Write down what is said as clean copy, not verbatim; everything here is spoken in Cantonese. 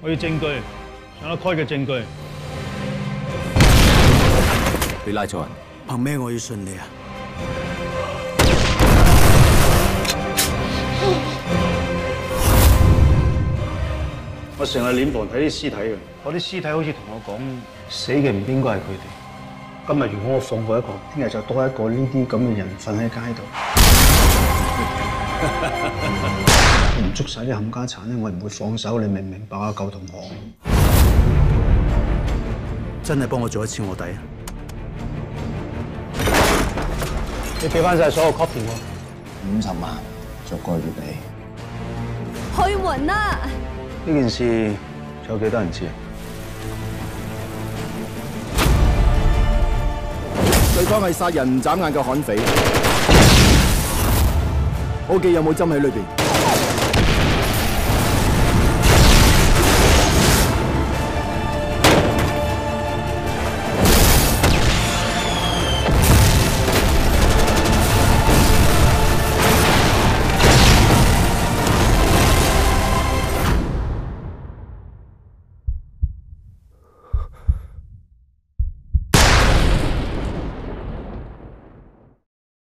我要證據，上得開嘅證據。 你拉錯人， 憑咩我要信你啊？ 我成日殮房睇啲屍體嘅，嗰啲屍體好似同我講，死嘅唔應該係佢哋。今日如果我放過一個，聽日就多一個呢啲咁嘅人瞓喺街度。唔捉晒啲冚家產咧，我唔會放手，你明唔明白啊，舊同學？ 真係幫我做一次卧底啊！ 你俾翻晒所有 copy 喎 50萬逐個月俾。 開門啦！ 呢件事仲有幾多人知啊？ 對方係殺人唔眨眼嘅悍匪，我記有冇針喺裏邊？